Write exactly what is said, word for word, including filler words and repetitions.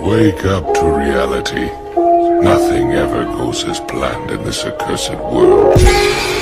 Wake up to reality. Nothing ever goes as planned in this accursed world.